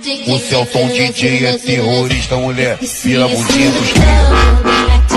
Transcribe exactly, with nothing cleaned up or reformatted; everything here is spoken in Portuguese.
O Celton D J é terrorista, mulher. Vira bundinha dos